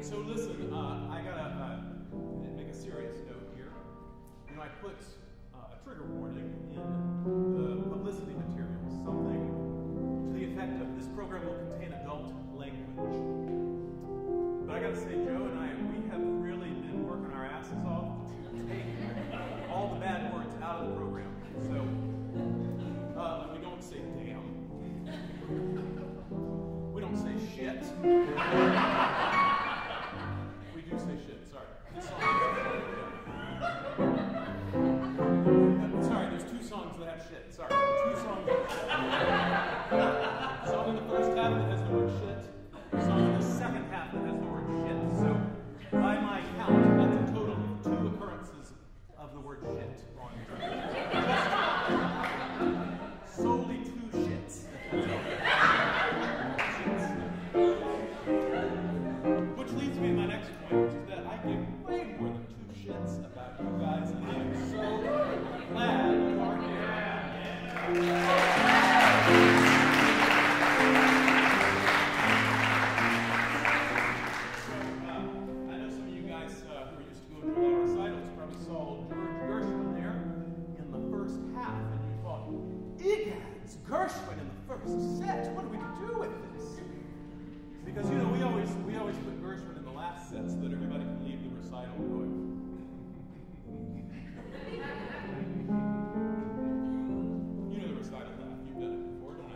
So listen, I gotta make a serious note here. You know, I put a trigger warning in the publicity materials, something to the effect of this program will contain adult language. But I gotta say, Joe and I, we have really been working our asses off to take all the bad words out of the program. So we don't say damn. We don't say shit. We do say shit, sorry. This song sorry, there's two songs that have shit. Sorry. Two songs that have song in the first half that has the word shit. Song in the second half that has the word shit. So by my count, that's a total of 2 occurrences of the word shit on solely 2 shits. Which leads me to my next point, which is that I give way more than 2 shits about you guys, and I'm so glad you are here. So, I know some of you guys who are used to going to a lot of recitals probably saw Gershwin there in the first half, and you thought, egads, Gershwin in the first set, what are we to do with this? Because, you know, we always put Gershwin in the last set so that everybody can leave the recital going. You know the recital laugh. You've done it before, don't you?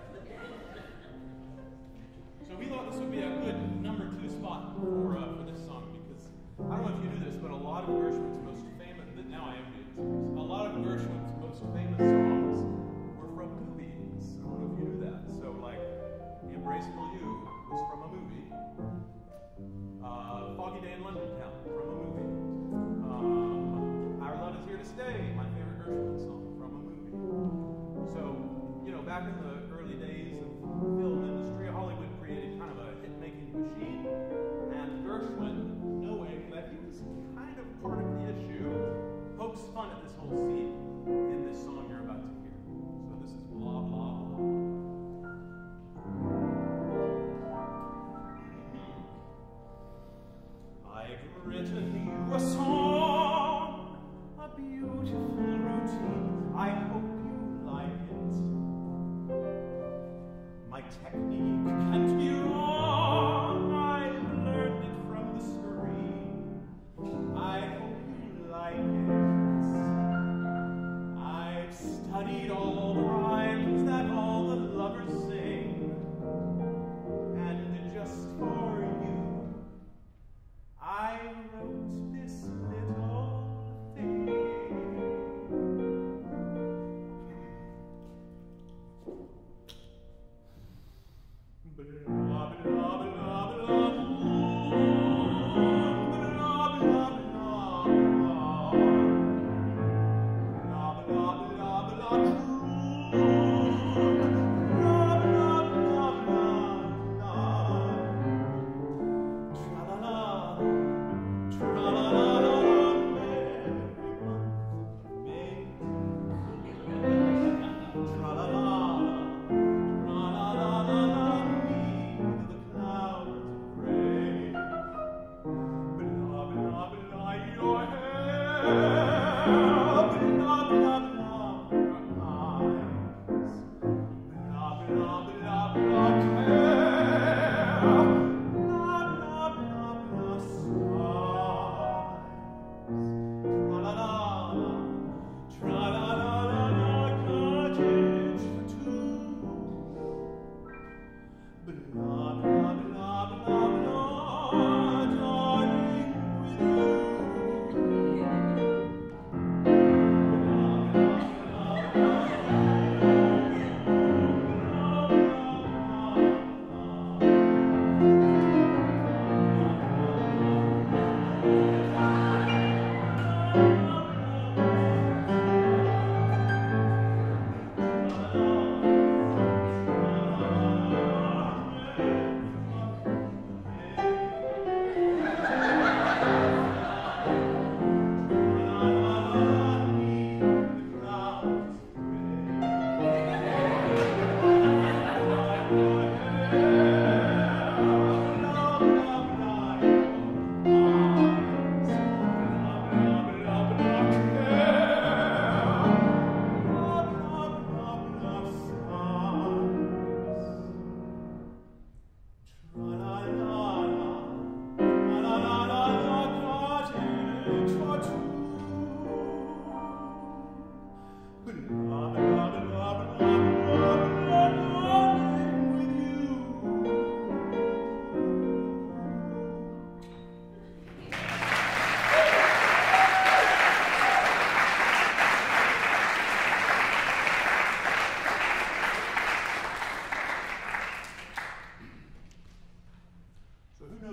So we thought this would be a good number 2 spot for this song because I don't know if you knew this, but a lot of Gershwin's most famous. Now I am doing this. A lot of Gershwin's most famous songs were from movies. I don't know if you knew that. So like, The Embraceable You was from a movie. Foggy Day in London Town from a movie. Our Love Is Here to Stay, my favorite Gershwin song, from a movie. So, you know, back in the early days of the film industry, Hollywood created kind of a hit-making machine, and Gershwin, knowing that he was kind of part of the issue, pokes fun at this whole scene in this song you're about to hear. So this is Blah, Blah, Blah. I've written you a song, a beautiful routine. I hope you like it.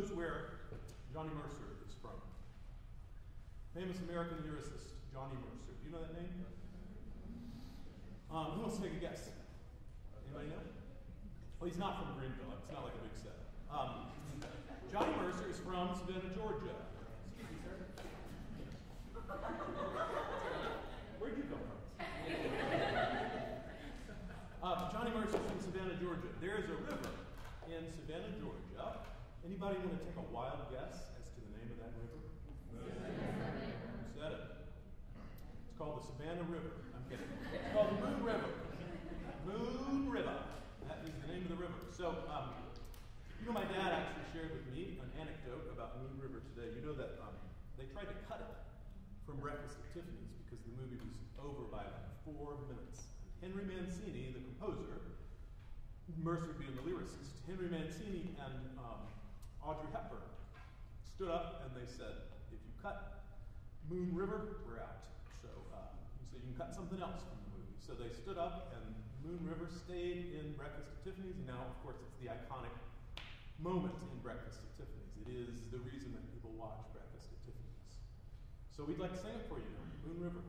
knows where Johnny Mercer is from? Famous American lyricist, Johnny Mercer. Do you know that name? Who wants to take a guess? Anybody know? Well, he's not from Greenville. It's not like a big set. Johnny Mercer is from Savannah, Georgia. Excuse me, sir. Where'd you come from? Johnny Mercer's from Savannah, Georgia. There is a river in Savannah, Georgia. Anybody want to take a wild guess as to the name of that river? Who said it? It's called the Savannah River. I'm kidding. It's called the Moon River. Moon River. That is the name of the river. So, you know, my dad actually shared with me an anecdote about Moon River today. You know that they tried to cut it from Breakfast at Tiffany's because the movie was over by like 4 minutes. Henry Mancini, the composer, Mercer being the lyricist, Henry Mancini and Audrey Hepburn stood up and they said, if you cut Moon River, we're out. So he said, you can cut something else from the movie. So they stood up and Moon River stayed in Breakfast at Tiffany's, and now, of course, it's the iconic moment in Breakfast at Tiffany's. It is the reason that people watch Breakfast at Tiffany's. So we'd like to sing it for you now, Moon River.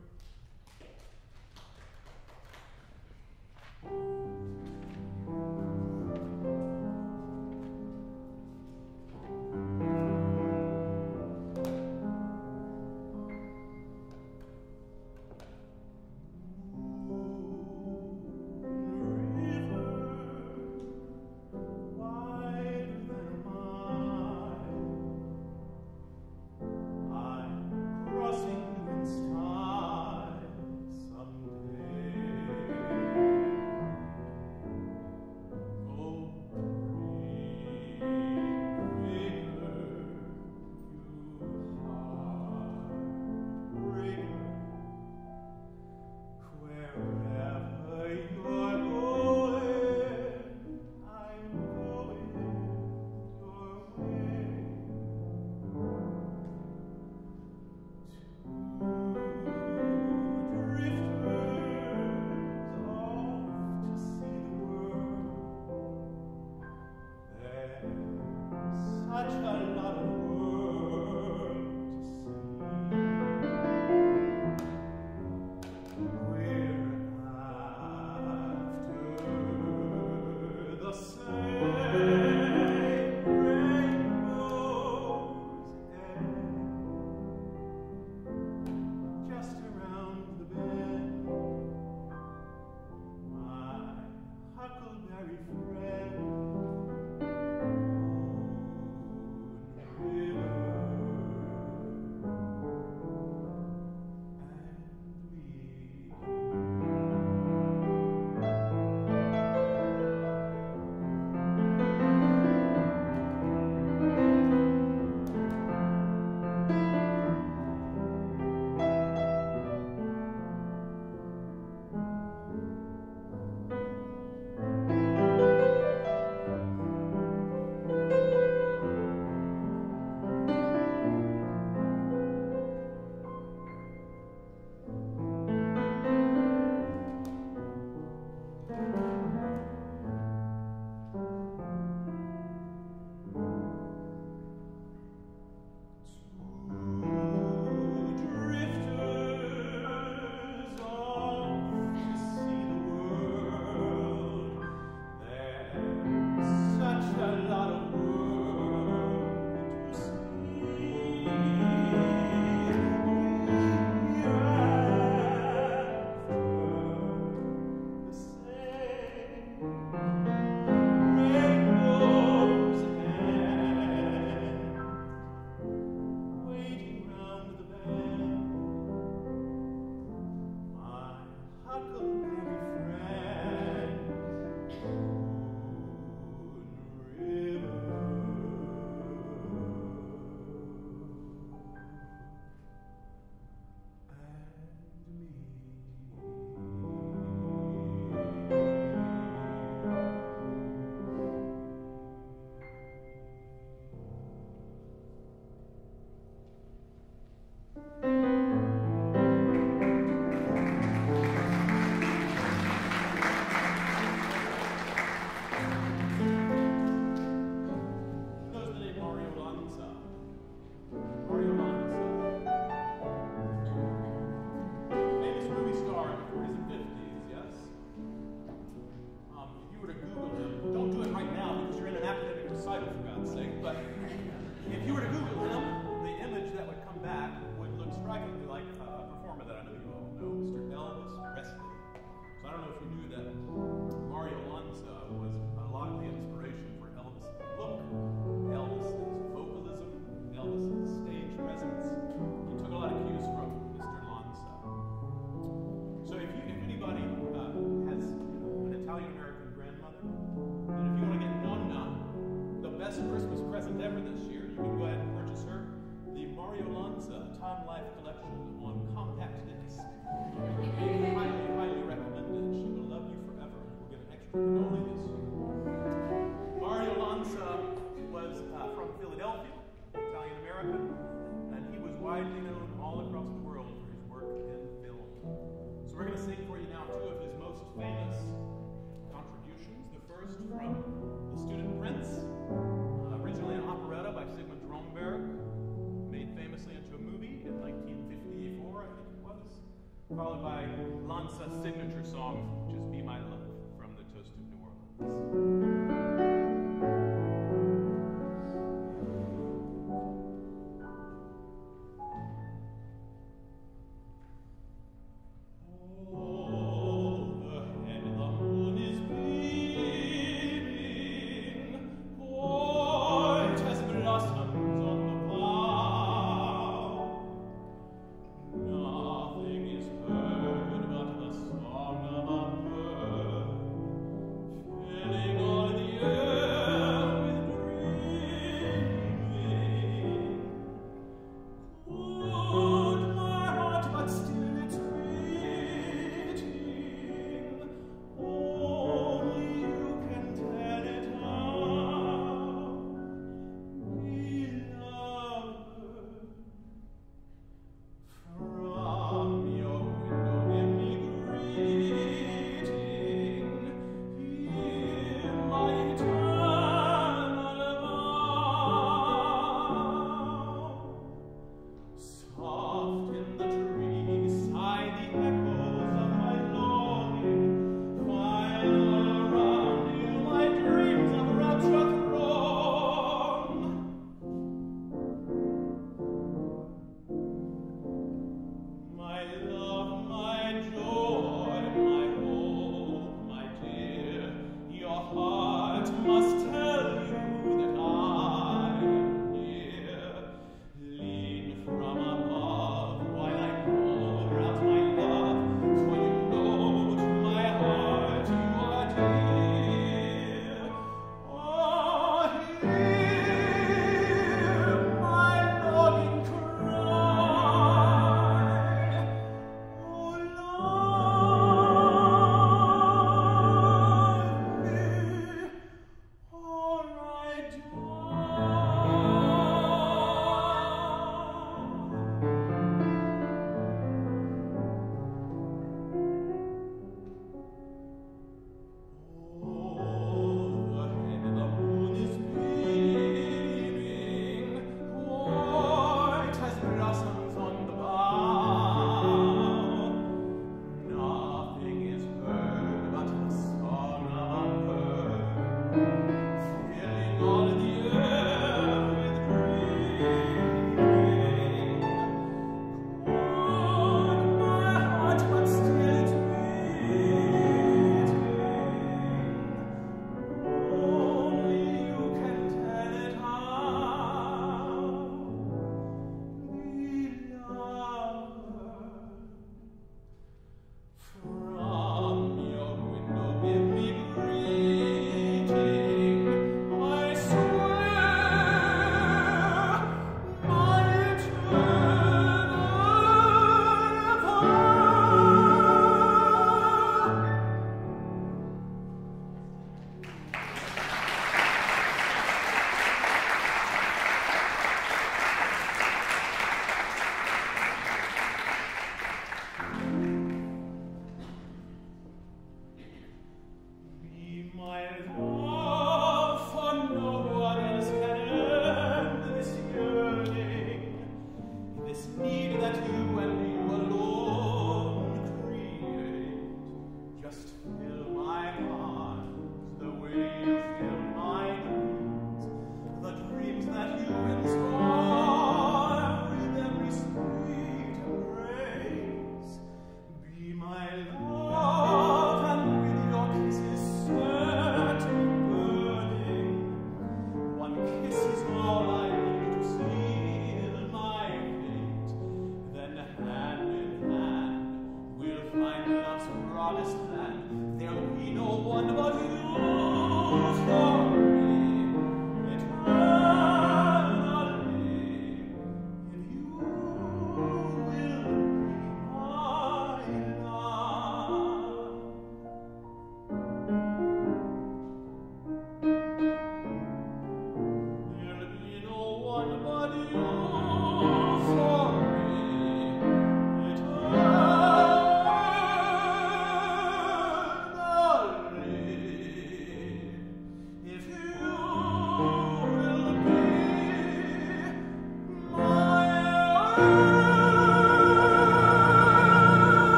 But if you were to Google him, the image that would come back would look strikingly like a performer that I know you all know, Mr. Elvis Presley. So I don't know if you knew that Mario Lanza was a lot of the inspiration for Elvis' look, Elvis' vocalism, Elvis' stage presence. He took a lot of cues from Mr. Lanza. So if anybody has an Italian-American grandmother, and if you want to get Nonna the best Christmas present ever this year, you can go ahead and purchase her the Mario Lanza Time Life Collection on compact disc. Highly, highly recommended. She will love you forever. You will get an extra cannoli this year. Mario Lanza was from Philadelphia, Italian-American, and he was widely known all across the world for his work in film. So we're going to sing for you now two of his most famous contributions. The first from The Student Prince, originally an operetta by Sigmund Romberg, made famously into a movie in 1954, I think it was, followed by Lanza's signature song, which is Be My Love, from The Toast of New Orleans. Filling all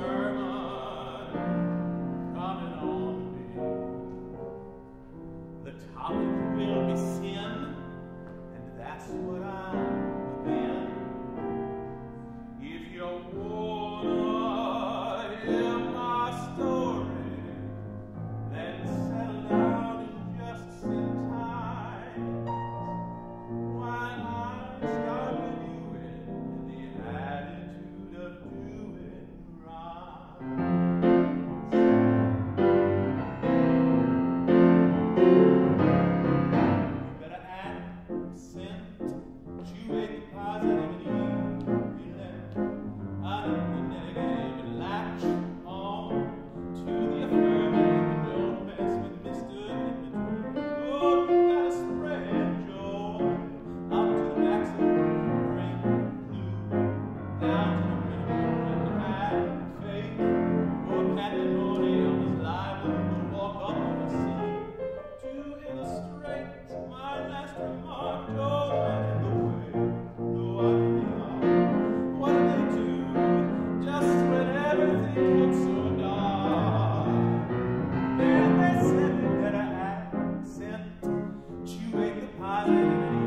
sermon coming on me. The topic will be sin, and that's what I'll begin. If you wanna hear my story, then settle down and just sit tight while I start reviewing the attitude of doing right. You better accent-tchu-ate the positivity. Out of the negative and latch on to the affirmative and don't mess with Mr. In between. Oh, you gotta spread joy up to the maximum, bring blue down to the minimum and have faith. Or pandemonium is liable to walk up on the scene to illustrate my last remark. Oh, and in the way, no, I think what do they do just when everything looks so dark? Then they said we better accent-tchu-ate the positivity.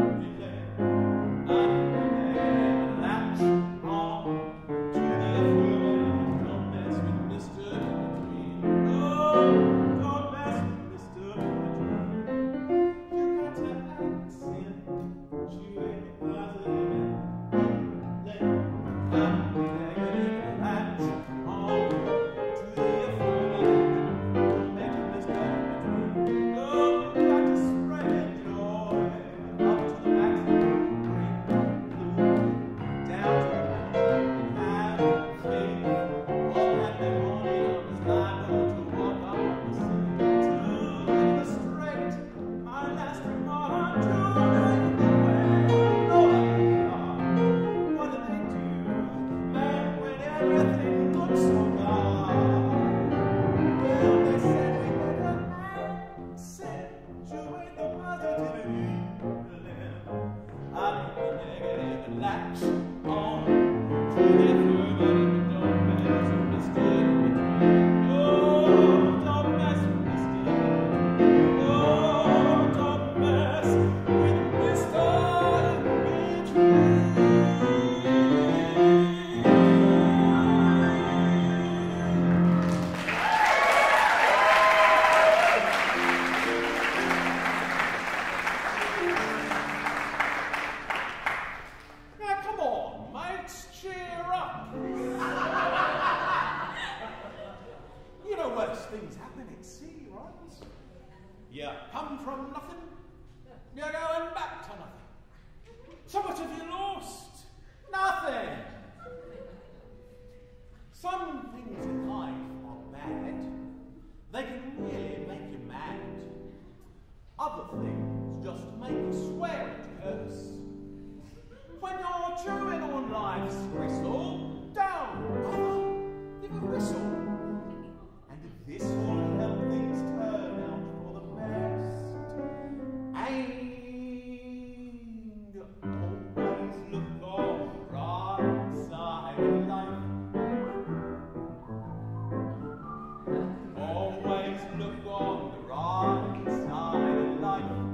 Latch on to the affirmative. Don't mess with Mr. In between. Oh, don't mess with Mr. In between. You got to accent-tchu-ate the positivity. Always look on the right side of life.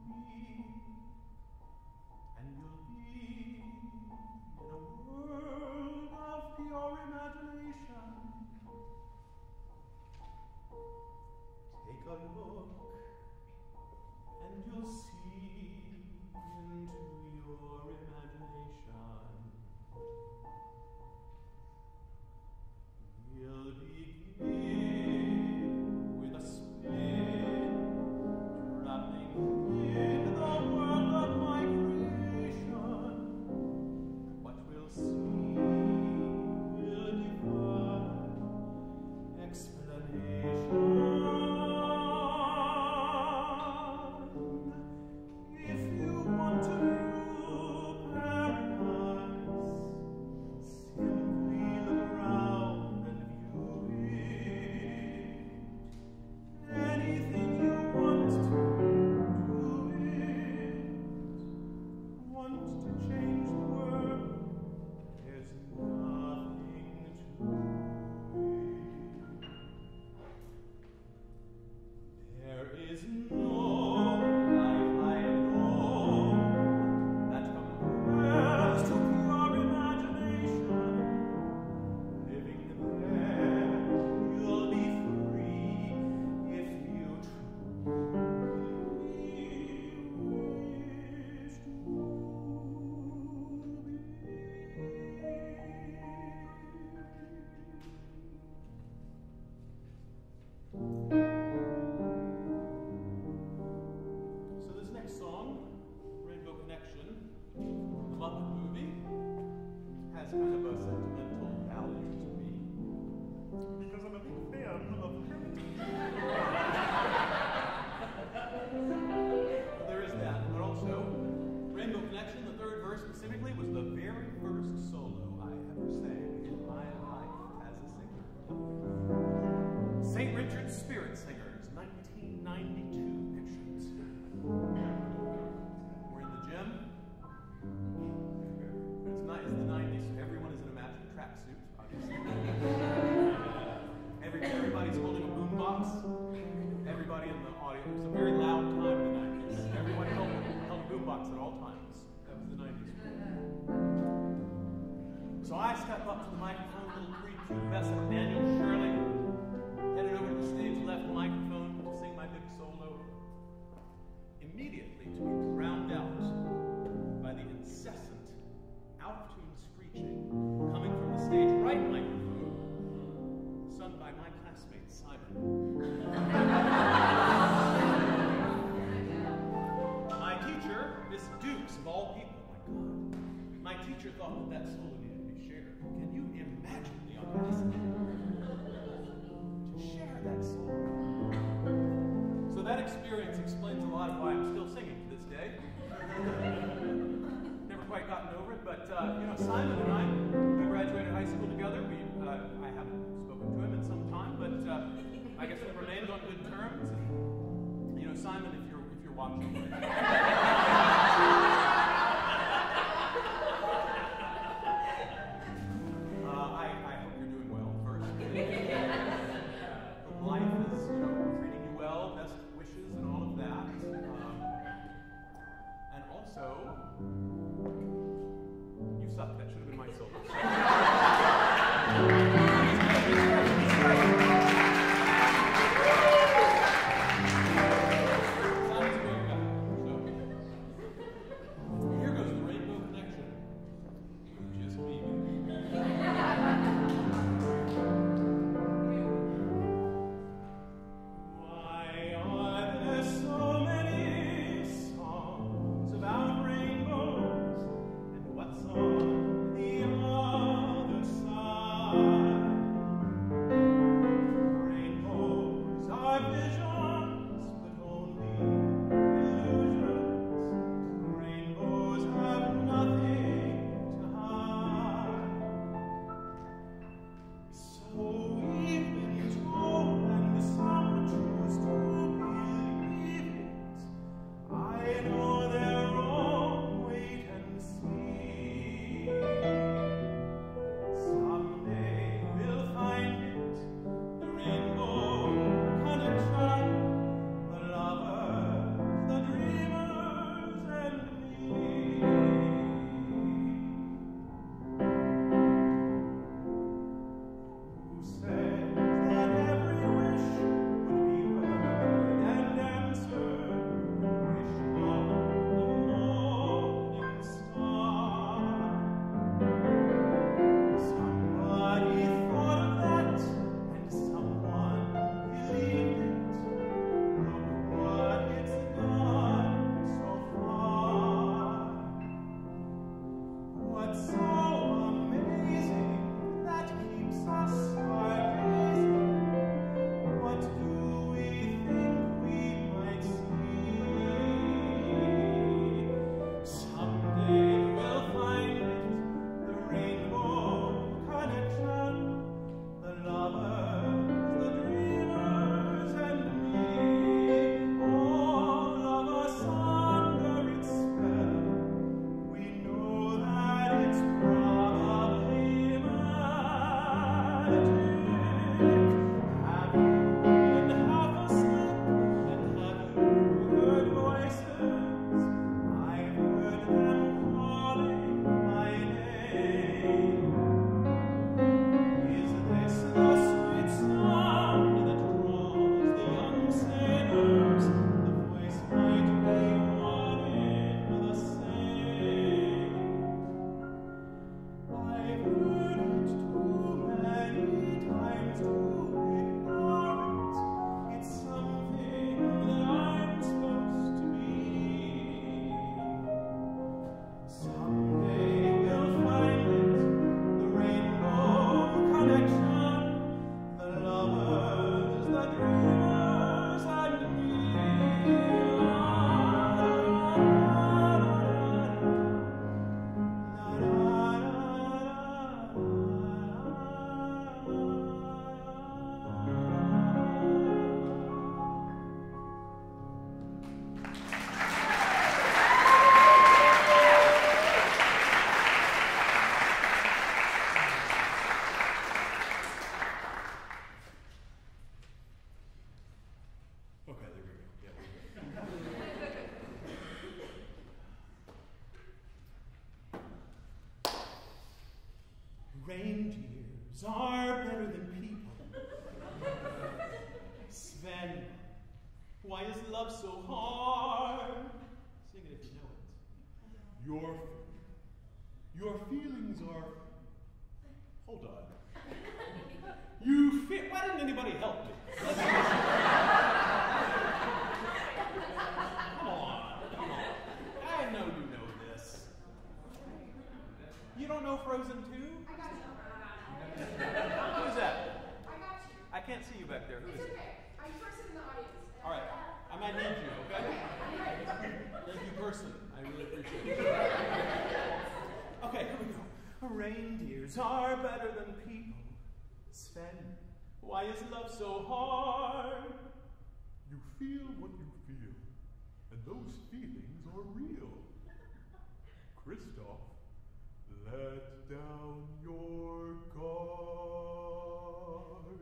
So I step up to the microphone, little prepubescent Shirley, headed over to the stage left microphone to sing my big solo, immediately to be drowned out by the incessant, out-of-tune screeching coming from the stage right microphone, sung by my classmate Simon. My teacher, Miss Dukes of all people, my God. My teacher thought that solo needed to be shared. Can you imagine the audacity to share that solo? So that experience explains a lot of why I'm still singing to this day. Never quite gotten over it, but Simon and I, we graduated high school together. I haven't spoken to him in some time, but I guess we've remained on good terms. And Simon, if you're watching. Life is, treating you well, best wishes and all of that. And also, you suck. That should have been my solo. Simon's a great guy. So hard. Sing it if you know it. Your feelings are. Hold on. You feel. Why didn't anybody help me? Come on. I know you know this. You don't know Frozen 2? I got you. Who is that? I got you. I can't see you back there. Who is It's it? okay. I'm person in the audience. All right. I might need you, okay? Thank you, person. I really appreciate it. Okay, here we go. Reindeers are better than people. Sven, why is love so hard? You feel what you feel, and those feelings are real. Christoph, let down your guard.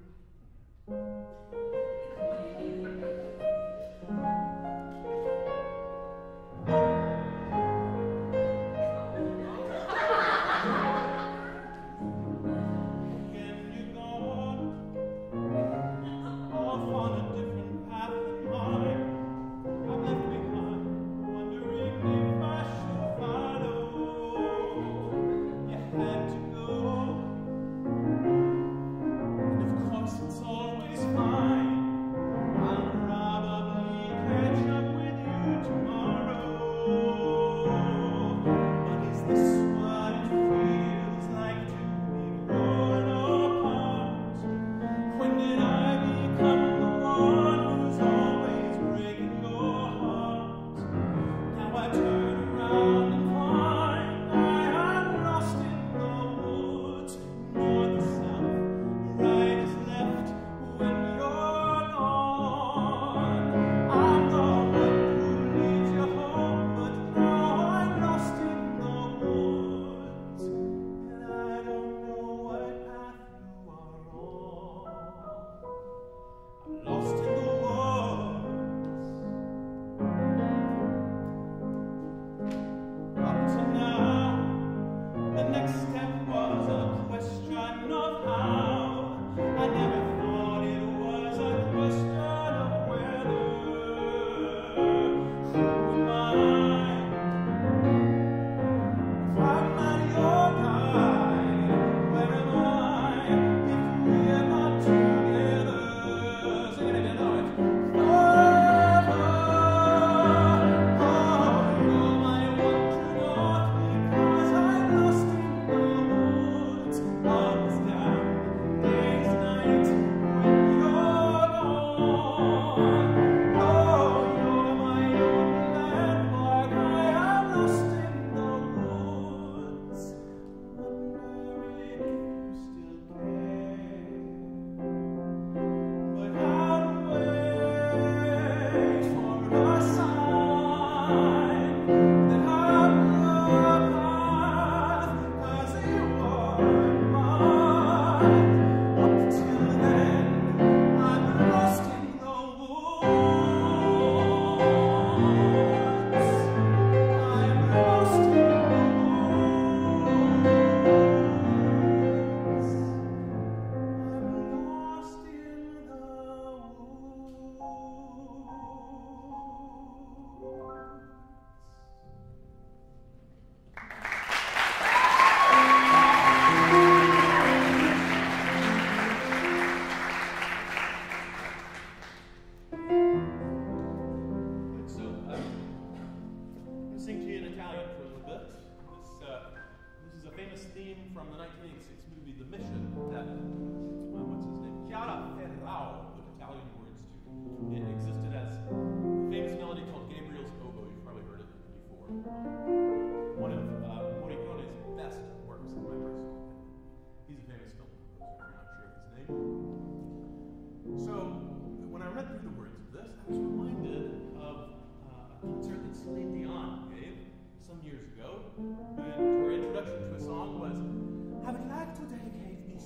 Some years ago, and her introduction to a song was, I would like to dedicate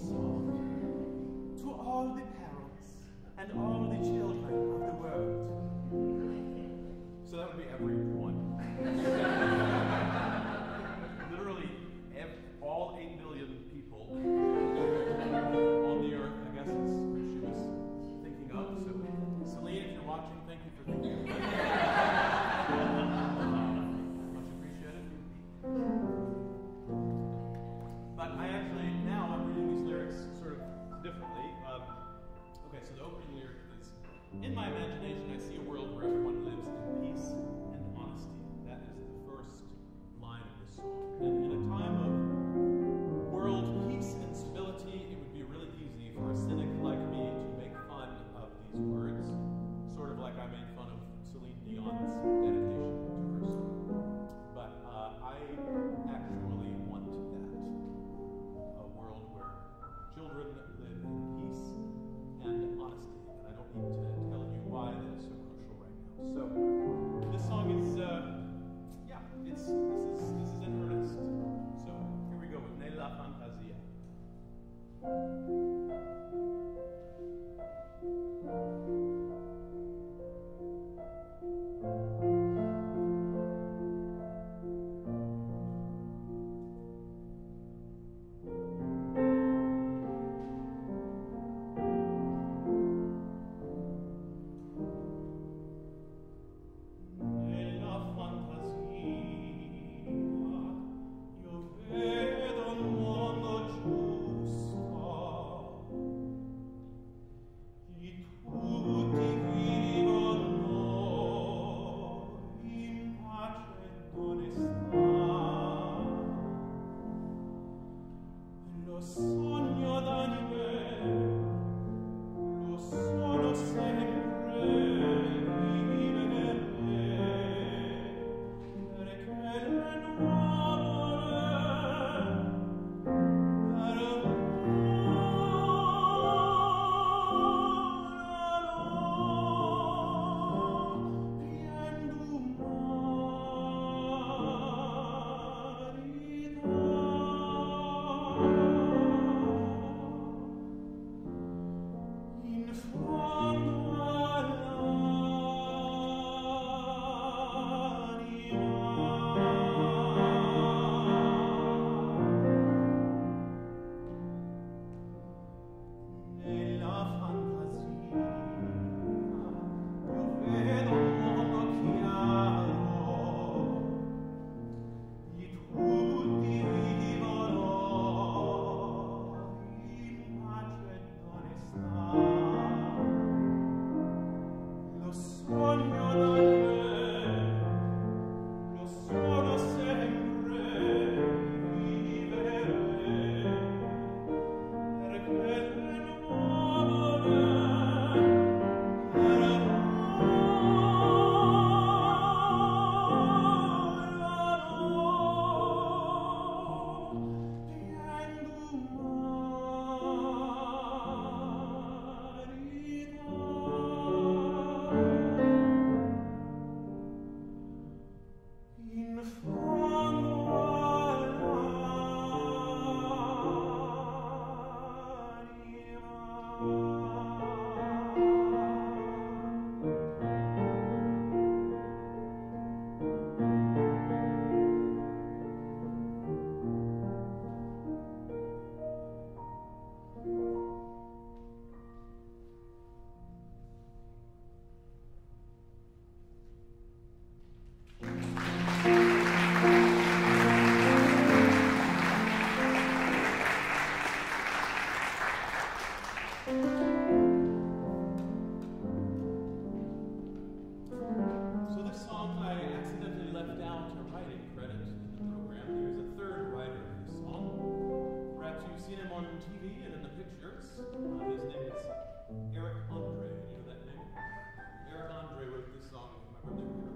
lyrics. His name is Eric Andre. You know that name? Eric Andre wrote this song with my brother here.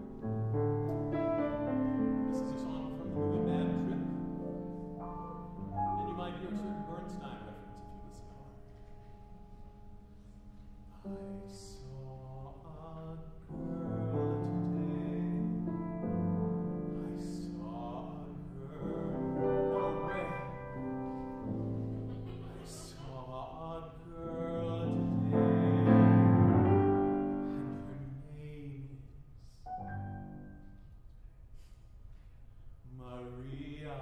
This is a song from the movie Bad Trip. And you might hear a certain Bernstein reference if you listen hard. I saw a girl today. I saw a girl. No way. I saw a girl today. And her name is Maria.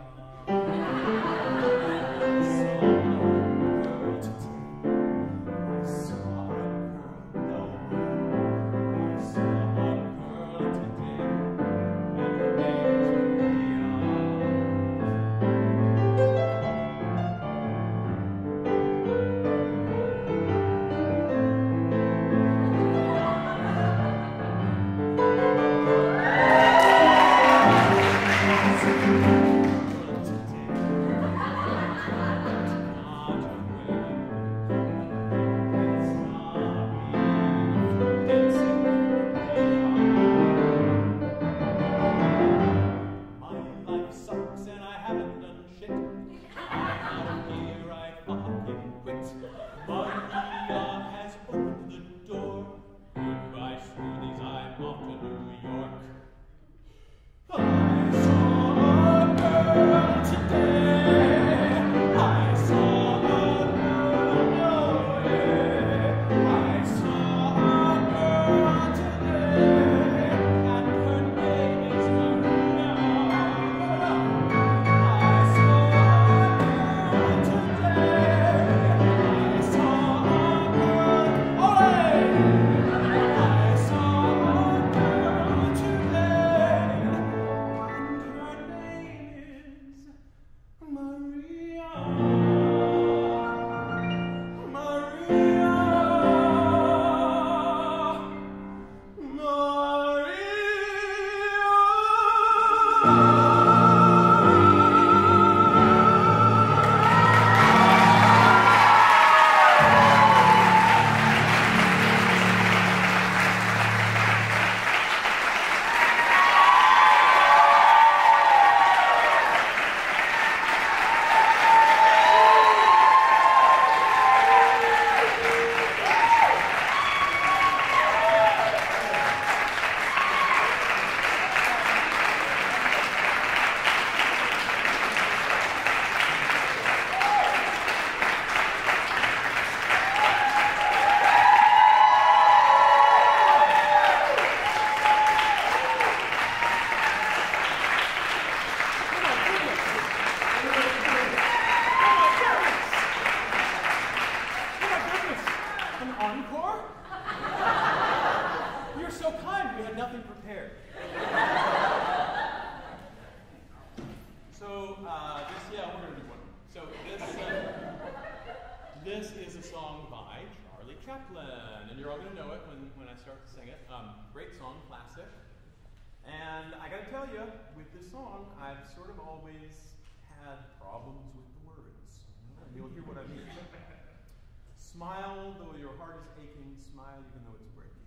Smile though your heart is aching, smile even though it's breaking.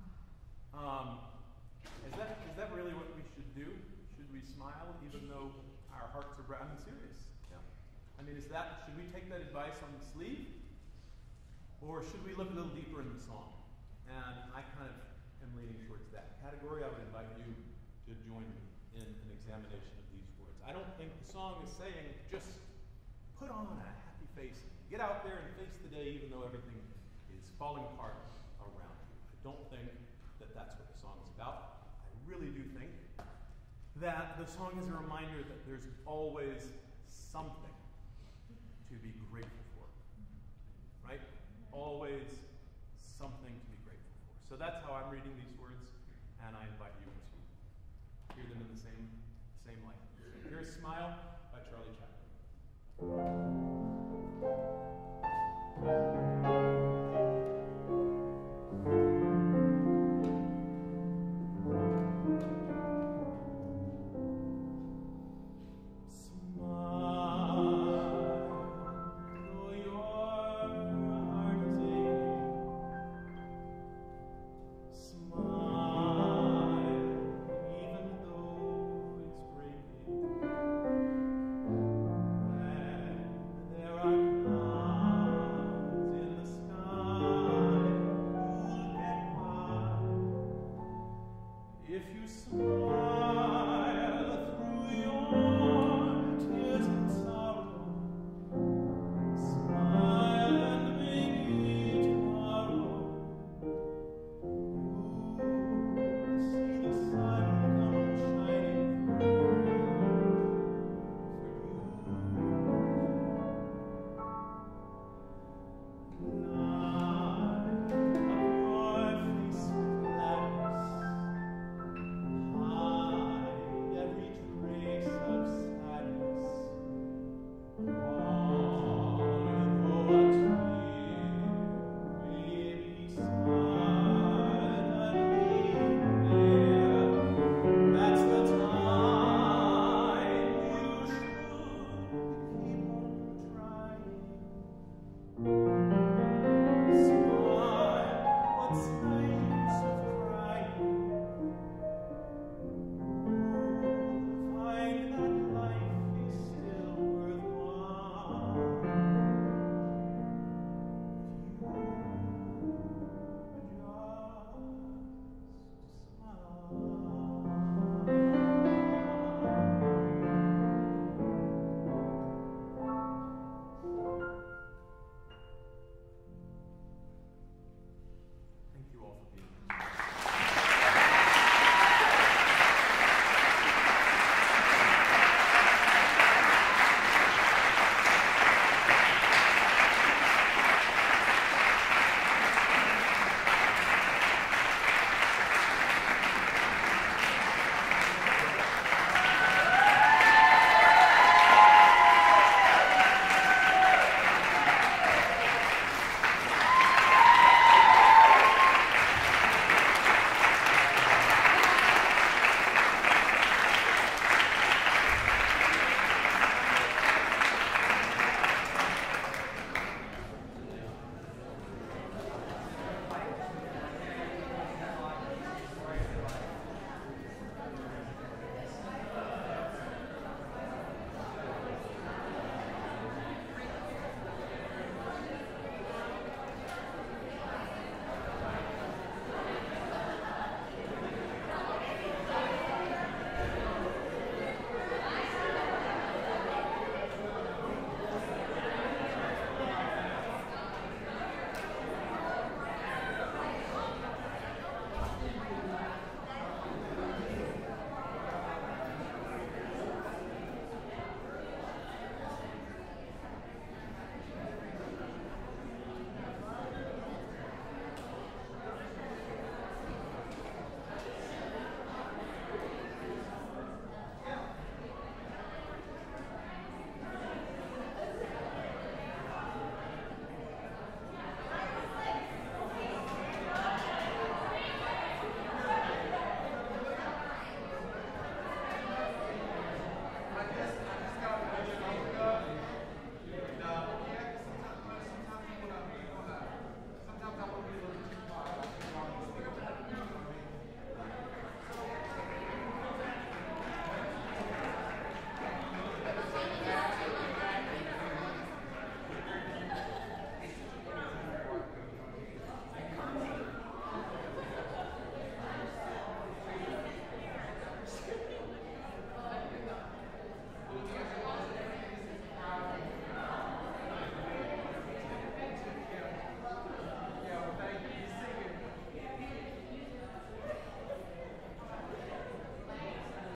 Is that really what we should do? Should we smile even though our hearts are broken? I'm serious. Yeah. I mean, should we take that advice on the sleeve? Or should we look a little deeper in the song? And I kind of am leaning towards that category. I would invite you to join me in an examination of these words. I don't think the song is saying just put on a happy face. Get out there and face the day even though everything is falling apart around you. I don't think that that's what the song is about. I really do think that the song is a reminder that there's always something to be grateful for. Right? Always something to be grateful for. So that's how I'm reading these